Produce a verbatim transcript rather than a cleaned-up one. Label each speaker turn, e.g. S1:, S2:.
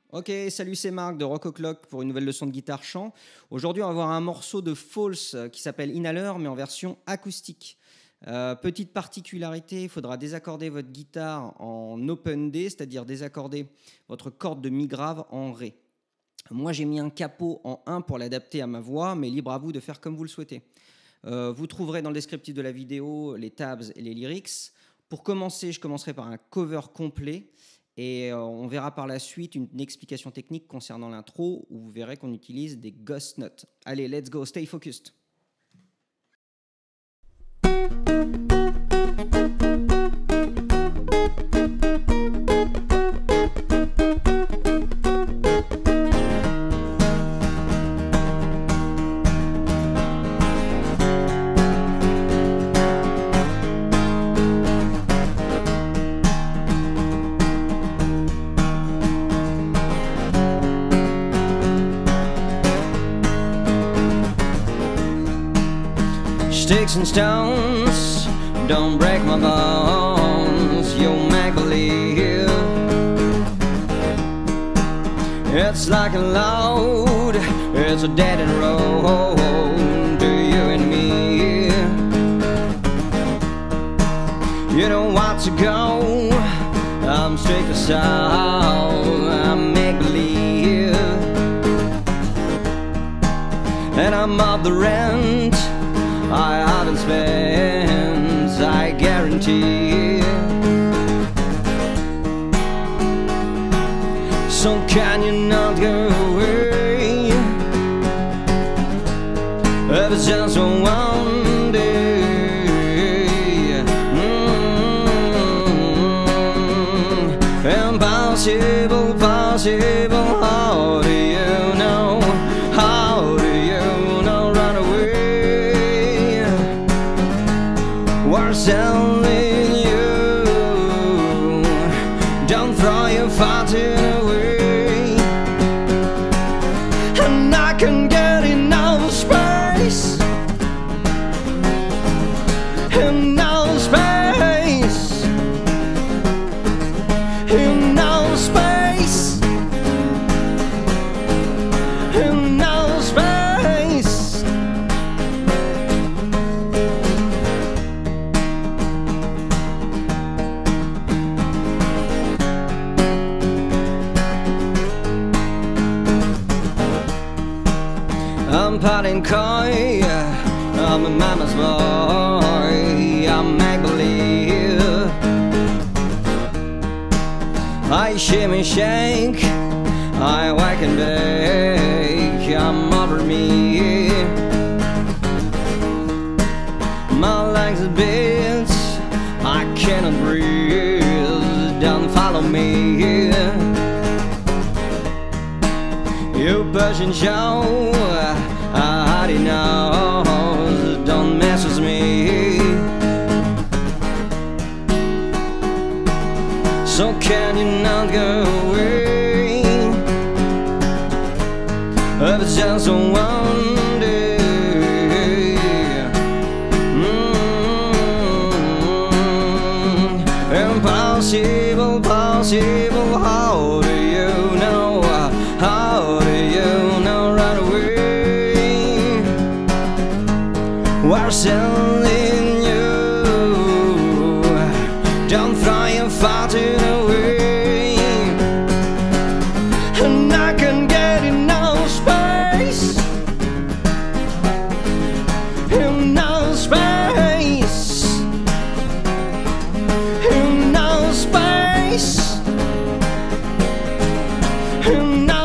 S1: Ok, salut, c'est Marc de Rock O'Clock pour une nouvelle leçon de guitare chant. Aujourd'hui, on va voir un morceau de Foals qui s'appelle Inhaler, mais en version acoustique. Euh, petite particularité, il faudra désaccorder votre guitare en open D, c'est-à-dire désaccorder votre corde de mi grave en Ré. Moi, j'ai mis un capot en un pour l'adapter à ma voix, mais libre à vous de faire comme vous le souhaitez. Euh, vous trouverez dans le descriptif de la vidéo les tabs et les lyrics. Pour commencer, je commencerai par un cover complet. Et on verra par la suite une explication technique concernant l'intro où vous verrez qu'on utilise des ghost notes. Allez, let's go, stay focused. Sticks and stones don't break my bones. You make believe it's like a load, it's a dead end road to you and me. You don't want to go, I'm straight to sound, I make believe, and I'm up the rent I haven't spent, I guarantee. So can you not go away? If it's just for one day. mm-hmm. Impossible, possible, how do you know? How do you know? Run away. We're selling you, don't throw your fountain away. And I can get enough space, enough space, enough space, enough space. I'm potting coy, I'm a mama's boy, I make believe. I shimmy shake, I whack and bake, I'm over me. My legs are bits, I cannot breathe, don't follow me. You push and show, I already know, don't mess with me. So can you not go away? If it's just a one day. mm-hmm. Impossible, possible, how do you know? How do you know? Right away. We're selling you, don't throw your fountain away. And I can get enough space, enough space, enough space, enough